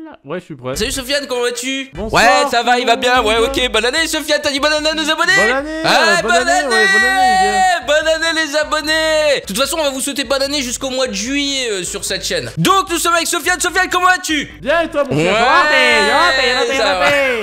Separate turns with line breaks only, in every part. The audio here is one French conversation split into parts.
Ouais, je suis prêt.
Salut Sofiane, comment vas-tu?
Bonsoir.
Ouais, ça va, il va bien. Ouais, ok, bonne année Sofiane, t'as dit bonne année à nos abonnés?
Bonne année.
Ah,
Bonne année, ouais, bonne année, les gars.
bonne année les abonnés. De toute façon, on va vous souhaiter bonne année jusqu'au mois de juillet sur cette chaîne. Donc, nous sommes avec Sofiane. Sofiane, comment vas-tu?
Bien et toi, mon
Ouais,
frère?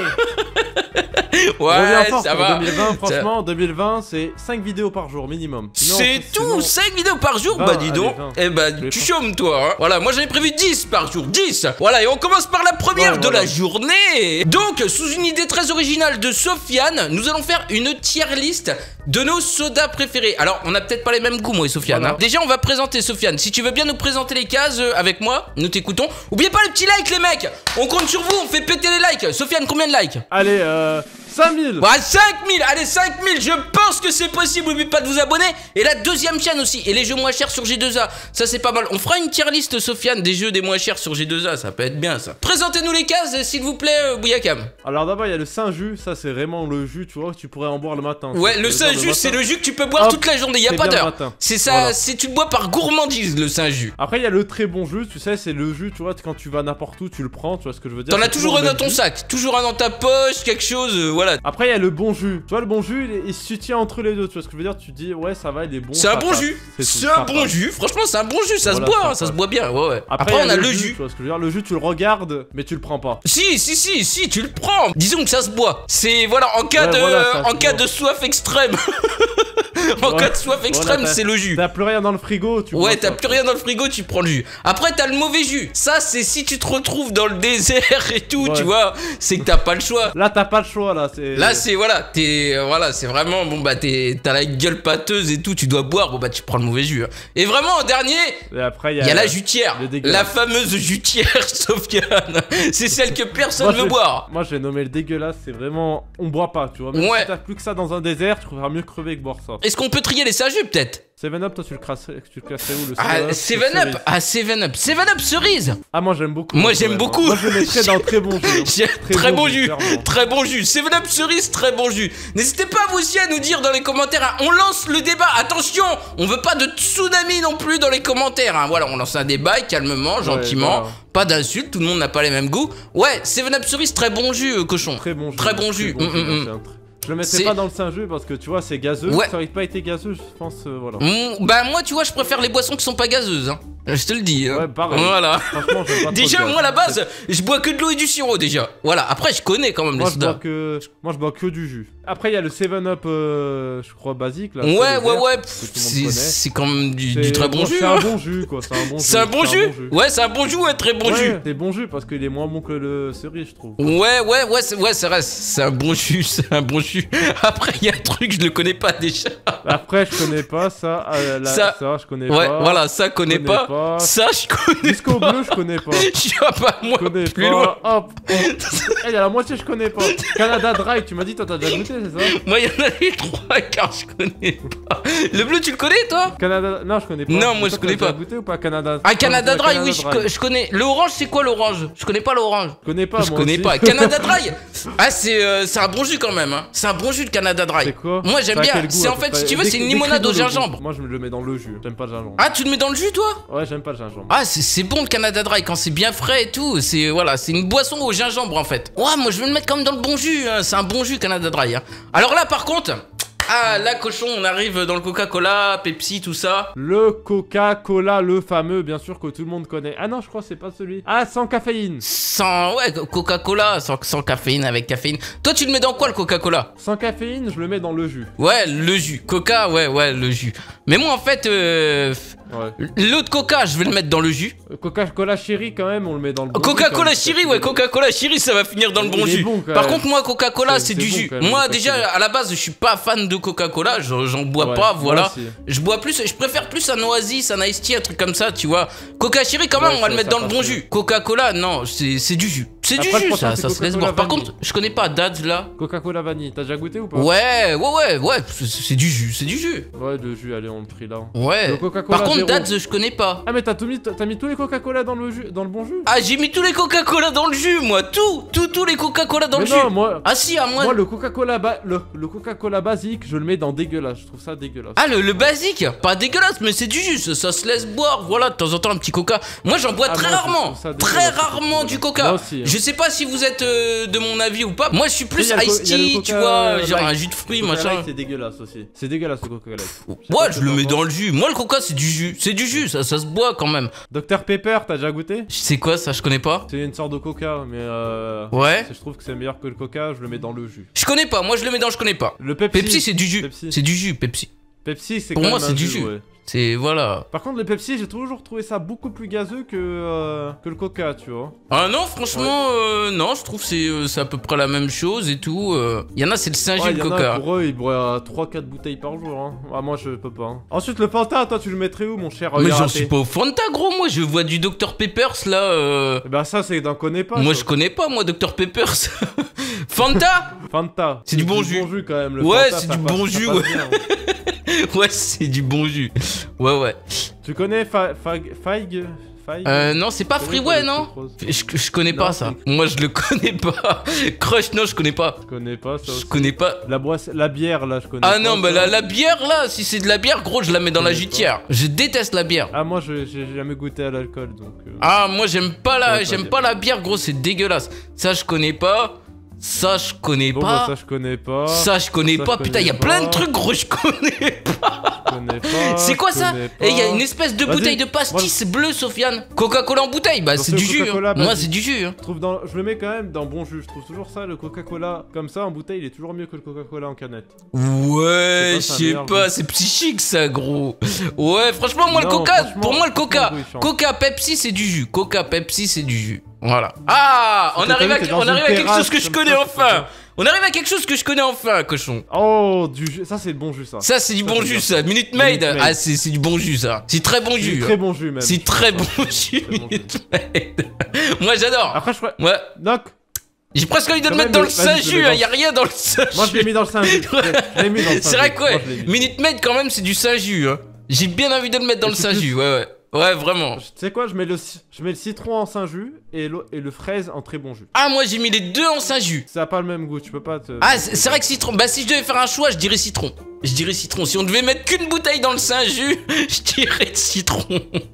Ouais,
fort
ça
pour
va.
2020, franchement, 2020, c'est 5 vidéos par jour minimum. Sinon,
C'est tout, 5 vidéos par jour?
20,
Bah dis donc.
allez, 20.
Eh bah tu chômes toi hein. Voilà, moi j'en ai prévu 10 par jour, 10. Voilà, et on commence par la première de la journée. Donc, sous une idée très originale de Sofiane, nous allons faire une tier list de nos sodas préférés. Alors, on a peut-être pas les mêmes goûts moi et Sofiane
Voilà.
hein. Déjà, on va présenter Sofiane. Si tu veux bien nous présenter les cases avec moi, nous t'écoutons. Oubliez pas les petits likes les mecs. On compte sur vous, on fait péter les likes. Sofiane, combien de likes?
Allez, 5000.
Ouais, 5000, allez 5000, je pense que c'est possible, n'oubliez pas de vous abonner. Et la deuxième chaîne aussi, et les jeux moins chers sur G2A, ça c'est pas mal. On fera une tier list Sofiane des jeux des moins chers sur G2A, ça peut être bien ça. Présentez-nous les cases s'il vous plaît Bouyakam.
Alors d'abord, il y a le Saint-Jus, ça c'est vraiment le jus, tu vois, que tu pourrais en boire le matin.
Ouais, le Saint-Jus c'est le jus que tu peux boire
Hop,
toute la journée, y a
c'est
pas
bien le
d'heure.
matin.
C'est ça,
Voilà.
c'est tu le bois par gourmandise le Saint-Jus.
Après, il y a le très bon jus, tu sais, c'est le jus, tu vois, quand tu vas n'importe où, tu le prends, tu vois ce que je veux dire.
T'en as
C'est
toujours un
le
dans
même
ton
jus.
sac, toujours un dans ta poche, quelque chose, voilà.
Après, il y a le bon jus. Tu vois, le bon jus, il se tient entre les deux, tu vois ce que je veux dire. Tu dis, ouais, ça va, il est bon.
C'est un
ça
bon
passe.
jus,
tout,
c'est
ça
un bon
passe.
jus, franchement c'est un bon jus, ça se
Voilà,
boit,
ça
hein, ça se
passe.
boit bien, ouais.
Après,
on
il y
a le
Tu
jus.
vois ce que je veux dire, le jus, tu le regardes, mais tu le prends pas.
Si, tu le prends. Disons que ça se boit. C'est voilà en cas
Ouais,
de
voilà, ça se
en cas
boit.
de soif extrême. En cas de soif extrême,
Voilà,
c'est le jus.
T'as plus rien dans le frigo, tu vois.
Ouais, t'as plus rien dans le frigo, tu prends le jus. Après, t'as le mauvais jus. Ça, c'est si tu te retrouves dans le désert et tout,
Ouais.
tu vois. C'est que t'as pas le choix.
Là, t'as pas le choix, là.
Là, c'est voilà, voilà, c'est vraiment bon bah t'as la gueule pâteuse et tout, tu dois boire. Bon bah tu prends le mauvais jus. Hein. Et vraiment en dernier,
Et après,
il y a la jutière,
le dégueulasse.
la fameuse jutière, Sofiane. C'est celle que personne veut boire.
Moi, je vais nommer le dégueulasse, c'est vraiment. On boit pas, tu vois. Même
Ouais.
si t'as plus que ça dans un désert, tu préfères mieux crever que boire ça.
Est-ce qu'on peut trier les Saint-Jus peut-être?
7-Up, toi, tu le classerais où le
Ah, 7-Up, ah 7-Up, 7-Up cerise.
Ah, moi, j'aime beaucoup.
Moi,
quand
j'aime
même,
beaucoup.
Moi, je le mettrais dans très bon jus.
Très bon jus,
clairement.
très bon jus. 7-Up cerise, très bon jus. N'hésitez pas vous aussi à nous dire dans les commentaires. Hein. On lance le débat. Attention, on veut pas de tsunami non plus dans les commentaires. Hein. Voilà, on lance un débat calmement, gentiment.
voilà.
Pas d'insultes, tout le monde n'a pas les mêmes goûts. Ouais, 7-Up cerise, très bon jus, cochon.
Très bon jus.
Très bon jus.
Je le mettrais
C'est-
pas dans le Saint-Jus parce que tu vois, c'est gazeux.
Ouais.
Ça aurait pas été gazeux, je pense. Voilà.
Bah, moi, tu vois, je préfère les boissons qui sont pas gazeuses. Hein. Je te le dis. Hein.
Ouais, pareil.
Voilà.
Franchement, j'aime pas trop
Déjà,
de gaz.
moi, à la base, je bois que de l'eau et du sirop, déjà. Voilà, après, je connais quand même
Moi,
les
je bois
sodas.
moi, je bois que du jus. Après, il y a le 7-Up, je crois, basique. Là,
Ouais,
le vert,
ouais,
que tout le monde connaît.
c'est quand même du
C'est-
très bon
bon,
jus.
C'est
hein.
un bon jus, quoi. C'est un bon jus.
C'est un bon jus. Ouais, c'est un bon jus, ouais, très bon
Ouais,
jus.
c'est bon jus parce qu'il est moins bon que le cerise, je trouve.
Ouais, c'est vrai, c'est un bon jus, c'est un bon jus. Après, il y a un truc, je le connais pas déjà.
Après, je connais pas ça.
Ça-
Ça, je connais
Ouais,
pas.
voilà, ça, connais pas. Ça, je connais
Disco
pas.
bleu, je connais pas.
Je suis pas moi
Je connais
plus
pas.
loin.
Hop. Il y a la moitié, je connais pas. Canada Dry, tu m'as dit, toi, t'as déjà goûté, c'est ça?
Moi, il y en a les trois car je connais pas. Le bleu, tu le connais, toi?
Canada. Non, je connais pas.
Non, moi, je
Toi,
connais
t'as déjà
pas.
goûté ou pas Canada?
Ah, Canada Dry, oui,
Dry.
je connais. Le orange, c'est quoi l'orange? Je connais pas l'orange.
Je connais pas,
Je
moi
connais
aussi.
pas. Canada Dry. Ah, c'est un bon jus quand même. Hein. C'est un bon jus de Canada Dry.
C'est quoi?
Moi, j'aime
Ça a
bien.
quel goût,
C'est
à
en
peu
fait,
près
si tu veux, c'est une limonade au
Décris-nous le goût.
gingembre.
Moi, je me le mets dans le jus. J'aime pas le gingembre.
Ah, tu le mets dans le jus, toi?
Ouais, j'aime pas le gingembre.
Ah, c'est bon le Canada Dry quand c'est bien frais et tout. C'est voilà, c'est une boisson au gingembre en fait. Ouais, moi je vais le mettre quand même dans le bon jus. Hein. C'est un bon jus Canada Dry. Hein. Alors là, par contre, ah là, cochon, on arrive dans le Coca-Cola, Pepsi, tout ça.
Le Coca-Cola, le fameux, bien sûr, que tout le monde connaît. Ah non, je crois que c'est pas celui. Ah, sans caféine.
Sans ouais, Coca-Cola, sans caféine, avec caféine. Toi, tu le mets dans quoi le Coca-Cola?
Sans caféine, je le mets dans le jus.
Ouais, le jus. Coca, ouais, le jus. Mais moi, en fait,
Ouais.
l'autre Coca, je vais le mettre dans le jus.
Coca-Cola Cherry, quand même, on le met dans le bon jus,
Coca-Cola
quand même.
Cherry, ouais, Coca-Cola Cherry, ça va finir dans le
Il
bon
est
jus.
bon, quand
Par
même.
contre, moi, Coca-Cola, c'est du
bon,
jus.
quand même,
Moi,
le
déjà,
Coca-Cola.
à la base, je suis pas fan de Coca-Cola, j'en bois
Ouais,
pas,
moi
voilà.
aussi.
Je bois plus, je préfère plus un Oasis, un Ice Tea, un truc comme ça, tu vois. Coca Cherry, quand même,
Ouais,
on va le
ça
mettre dans le bon
passe
jus. Coca-Cola, non, c'est du jus. C'est du
Après,
jus,
je pense
ça,
que c'est
ça se laisse
Coca-Cola
boire. Par
vanille.
contre, je connais pas Dad's là.
Coca-Cola vanille, t'as déjà goûté ou pas?
Ouais, c'est du jus, c'est du jus.
Ouais, le jus, allez, on le prie là.
Ouais.
Le Coca-Cola
Par contre,
zéro.
Dad's, je connais pas.
Ah, mais t'as mis tous les Coca-Cola dans le jus, dans le bon jus?
Ah, j'ai mis tous les Coca-Cola dans le jus, moi. Tous les Coca-Cola dans
Mais
le
non,
jus.
moi.
Ah si, à moi.
Moi, le Coca-Cola basique, je le mets dans dégueulasse. Je trouve ça dégueulasse.
Ah, le basique, pas dégueulasse, mais c'est du jus, ça se laisse boire. Voilà, de temps en temps, un petit coca. Moi, j'en bois
Ah,
très
moi, je
rarement.
trouve ça
Très
dégueulasse,
rarement du coca.
Moi aussi, hein.
Je sais pas si vous êtes de mon avis ou pas. Moi, je suis plus
Il y a le
iced
il y a le
tea,
Coca
tu vois, genre
Light.
un jus de fruits,
Le Coca
machin.
Light, c'est dégueulasse aussi. C'est dégueulasse le Coca Light.
Ouais, je le mets dans le jus. Moi, le coca, c'est du jus. C'est du jus, ça se boit quand même.
Dr Pepper, t'as déjà goûté?
C'est quoi ça, je connais pas.
C'est une sorte de coca, mais
Ouais.
je trouve que c'est meilleur que le coca, je le mets dans le jus.
Je connais pas, moi je le mets dans je connais pas.
Le Pepsi.
Pepsi, c'est du jus.
Pepsi.
C'est du jus, Pepsi.
Pepsi, c'est
Pour
quand
moi,
même
c'est
un
du jus.
ouais.
C'est voilà.
Par contre, le Pepsi, j'ai toujours trouvé ça beaucoup plus gazeux que le coca, tu vois.
Ah non, franchement, non, je trouve que c'est à peu près la même chose et tout. Il y en a, c'est le Saint-Gilles,
Ouais,
le
y en a,
coca.
pour eux, ils boivent 3-4 bouteilles par jour. Hein. Ah, moi, je peux pas. Hein. Ensuite, le Fanta, toi, tu le mettrais où, mon cher
Mais
Yaraté?
j'en suis pas au Fanta, gros. Moi, je vois du Dr Peppers là.
Eh ben, ça, c'est d'en connais pas.
Moi,
ça.
je connais pas, moi, Dr Peppers. Fanta.
Fanta.
C'est du bon jus.
Quand même. Le
Ouais,
Fanta,
c'est
ça
du
passe-
bon
ça
jus,
passe
ouais.
bien.
Ouais, c'est du bon jus. Ouais.
Tu connais Feig?
Non, c'est pas Freeway, non? Je connais pas
Non,
ça. Moi, je le connais pas. Crush, non, je connais pas.
Je connais pas ça.
Je
aussi.
connais pas.
La bière, là, je connais
Ah
pas.
non, bah
ça.
la bière là, si c'est de la bière, gros, je la mets dans la
connais
jutière. Je déteste la bière.
Ah, moi, j'ai jamais goûté à l'alcool, donc.
Ah, moi j'aime pas
Ouais,
j'aime
bien.
pas la bière, gros, c'est dégueulasse. Ça, je connais pas. Ça, je connais
Bon, bah,
pas.
ça, je connais pas.
Ça, je connais
Ça,
pas.
je
Putain, il y a
connais
plein de
pas.
trucs, gros, je connais pas.
Je connais pas.
C'est quoi
je
ça?
connais pas.
Et il y a une espèce de
Vas-y,
bouteille de pastis bleu, Sofiane. Coca-Cola en bouteille, bah c'est
Attention,
du jus.
Coca-Cola,
Hein. Moi,
vas-y.
c'est du jus. Hein.
Je le mets quand même dans bon jus. Je trouve toujours ça, le Coca-Cola comme ça en bouteille, il est toujours mieux que le Coca-Cola en canette.
Ouais, je
C'est pas,
sais
ça
pas,
merde.
c'est psychique ça, gros. Ouais, franchement, moi le
Non,
coca,
franchement,
pour moi le coca,
franchement, oui, je
coca Pepsi c'est du jus. Coca Pepsi c'est du jus. Voilà. Ah, on
T'as
arrive
vu, t'es dans
on
une
arrive à quelque
terrasse
chose que je
comme
connais
ça,
enfin. On arrive à quelque chose que je connais enfin, cochon.
Oh, du jus. Ça, c'est le bon jus, ça.
Ça c'est du
Ça,
bon
c'est
jus
bien.
ça. Minute Maid.
Minute Maid.
Ah, c'est du bon jus ça. C'est très bon
C'est
jus.
du très bon jus, même.
C'est très bon jus,
Très bon
Minute Maid. Moi j'adore.
Après, je crois.
Ouais.
Donc,
J'ai presque envie de le
Quand
mettre
même,
dans le
vas-y, je le
Saint-Jus,
mets dans-
y a rien dans le Saint-Jus.
moi, je l'ai mis dans le Saint-Jus. Je l'ai mis dans le
C'est
Saint-Jus.
vrai que
Moi,
ouais,
je l'ai mis.
Minute Maid quand même c'est du Saint-Jus. Hein. J'ai bien envie de le mettre dans le
Et c'est plus-
Saint-Jus, ouais. Ouais, vraiment.
Tu sais quoi, je mets le citron en Saint-Jus et le fraise en très bon jus.
Ah, moi j'ai mis les deux en Saint-Jus.
Ça a pas le même goût, tu peux pas te.
Ah, c'est vrai que citron. Bah, si je devais faire un choix, je dirais citron. Je dirais citron. Si on devait mettre qu'une bouteille dans le Saint-Jus, je dirais citron.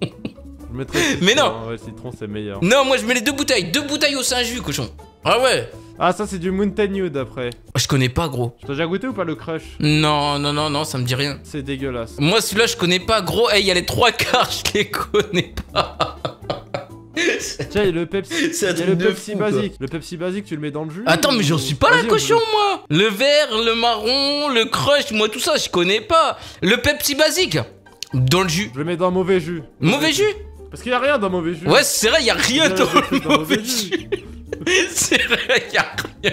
Je mettrais le citron,
Mais non.
hein. Ouais, le citron, c'est meilleur.
Non, moi je mets les deux bouteilles. Deux bouteilles au Saint-Jus, cochon. Ah ouais.
Ah, ça, c'est du Mountain Dew d'après.
Je connais pas, gros.
T'as déjà goûté ou pas le Crush?
Non, ça me dit rien.
C'est dégueulasse.
Moi, celui-là, je connais pas, gros. Hey, il y a les trois quarts, je les connais pas.
Tiens, et le Pepsi.
C'est un
Il y a
truc
le
de
Pepsi
fou, quoi.
basique. Le Pepsi basique, tu le mets dans le jus?
Attends, mais j'en suis pas là,
Vas-y,
cochon, moi. Le vert, le marron, le crush, moi, tout ça, je connais pas. Le Pepsi basique. Dans le jus.
Je le mets dans mauvais jus.
Mauvais jus.
Parce qu'il y a rien dans mauvais jus.
Ouais, c'est vrai, y a rien
Il y a
dans
des trucs
le mauvais jus. C'est vrai, y a rien.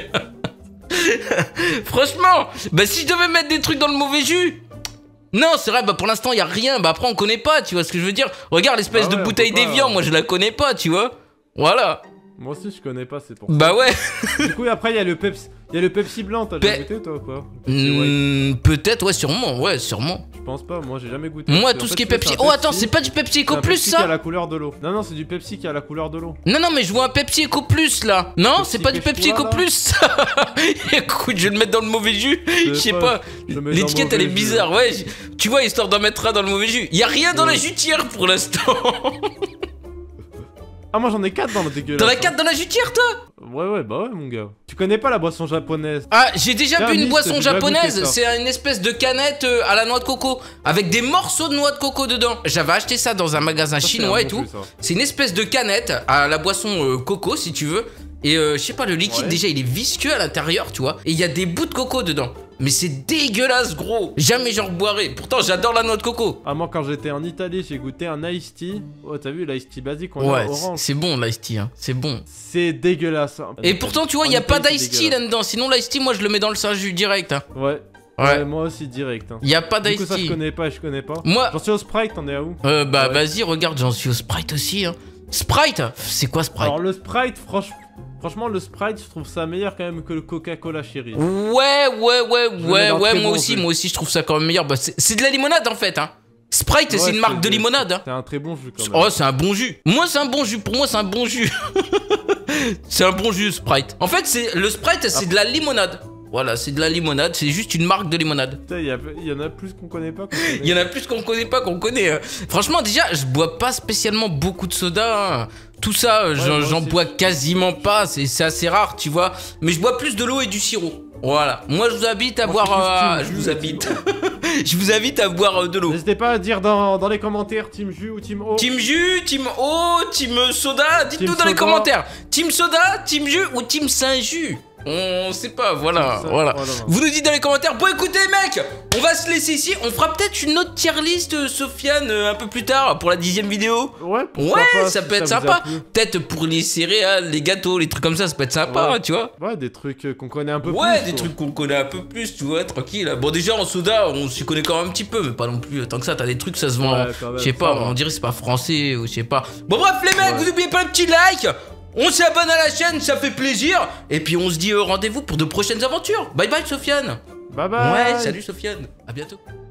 Franchement, bah si je devais mettre des trucs dans le mauvais jus. Non, c'est vrai, bah pour l'instant y a rien. Bah après on connaît pas, tu vois ce que je veux dire. Regarde l'espèce
Ah ouais,
de
on
bouteille
peut pas,
d'évian, moi je la connais pas, tu vois. Voilà.
Moi aussi, je connais pas, c'est pour ça.
Bah ouais.
Du coup, après, il y a le Pepsi. Il y a le Pepsi blanc, t'as déjà goûté toi ou pas? Le Pepsi white.
Peut-être, ouais, sûrement, ouais, sûrement.
Je pense pas, moi j'ai jamais goûté.
Moi,
En
tout ce
fait,
qui est
tu sais,
Pepsi.
c'est un
Oh, attends, c'est pas du Pepsi Eco
un
Plus
Pepsi qui a
ça?
la couleur de l'eau. Non, c'est du Pepsi qui a la couleur de l'eau.
Non, mais je vois un Pepsi Eco Plus là. Non,
Pepsi
c'est pas du Pepsi Eco
Pêche-toi, là.
Plus ça. Écoute, je vais le mettre dans le mauvais jus. Je sais pas.
je le mets dans
L'étiquette elle est
mauvais jus.
bizarre, ouais. Tu vois, histoire d'en mettre un dans le mauvais jus. Y a rien dans la
Ouais.
jutière pour l'instant.
Ah, moi j'en ai 4 dans le dégueulasse.
T'en as 4 dans la jutière, toi?
Ouais, bah ouais, mon gars. Tu connais pas la boisson japonaise?
Ah, j'ai déjà
Tiens,
bu une
Miss,
boisson
j'ai déjà goûté
japonaise.
ça.
C'est une espèce de canette à la noix de coco avec des morceaux de noix de coco dedans. J'avais acheté ça dans un magasin
Ça, c'est
chinois
un
et
bon
tout.
jus, ça.
C'est une espèce de canette à la boisson coco, si tu veux. Et je sais pas, le liquide
Ouais.
déjà il est visqueux à l'intérieur, tu vois. Et il y a des bouts de coco dedans. Mais c'est dégueulasse, gros. Jamais j'en reboirai. Pourtant, j'adore la noix de coco.
Ah, moi quand j'étais en Italie, j'ai goûté un iced tea. Oh, t'as vu l'ice tea basique, on
Ouais,
a orange.
c'est bon l'ice tea, hein. C'est bon.
C'est dégueulasse. Hein.
Et pourtant, tu vois,
En
il y a pas
Italie,
d'ice
c'est
tea
dégueulasse.
là-dedans. Sinon, l'ice tea, moi, je le mets dans le Saint-Jus direct. Hein.
Ouais.
Ouais.
Ouais, moi aussi direct. Hein.
Il y a pas
Du coup,
d'ice
ça je
tea.
connais pas.
Moi,
J'en suis au Sprite, t'en es à où?
bah
Ouais.
vas-y, regarde, j'en suis au Sprite aussi. Hein. Sprite? C'est quoi Sprite?
Alors le Sprite, franchement, Franchement, le Sprite, je trouve ça meilleur quand même que le Coca-Cola Cherry.
Ouais,
Bon
moi aussi, je trouve ça quand même meilleur. Bah, c'est de la limonade en fait, hein. Sprite,
Ouais,
c'est une marque de limonade. Hein.
C'est un très bon jus quand même.
Oh, c'est un bon jus. Moi, c'est un bon jus. Pour moi, c'est un bon jus. C'est un bon jus, Sprite. En fait, le Sprite, c'est de la limonade. Voilà, c'est de la limonade, c'est juste une marque de limonade.
Putain, il y en a plus qu'on connaît pas.
Il y en a plus qu'on connaît pas qu'on connaît. Hein. Franchement, déjà, je bois pas spécialement beaucoup de soda. Hein. Tout ça, j'en bois quasiment pas. C'est assez rare, tu vois. Mais je bois plus de l'eau et du sirop. Voilà. Moi, je vous invite à boire. Je vous invite. Je vous invite à boire de l'eau.
N'hésitez pas à dire dans les commentaires Team Jus ou Team O.
Team Jus, Team O, Team Soda. Dites-nous dans les commentaires. Team Soda, Team Jus ou Team Saint-Jus. On sait pas, voilà. Vous nous dites dans les commentaires. Bon, écoutez, mec, on va se laisser ici. On fera peut-être une autre tier list, Sofiane, un peu plus tard pour la 10e vidéo.
Ouais,
pas, ça peut être sympa. Peut-être pour les céréales, les gâteaux, les trucs comme ça peut être sympa,
ouais.
Tu vois.
Ouais, des trucs qu'on connaît un peu plus.
Ouais, des trucs qu'on connaît un peu plus, tu vois, tranquille. Bon, déjà en soda, on s'y connaît quand même un petit peu, mais pas non plus tant que ça. T'as des trucs, ça se vend. Je sais pas, on dirait c'est pas français ou je sais pas. Bon, bref, les mecs, vous n'oubliez pas un petit like. On s'abonne à la chaîne, ça fait plaisir. Et puis on se dit rendez-vous pour de prochaines aventures. Bye bye Sofiane.
Bye bye.
Ouais, salut Sofiane. À bientôt.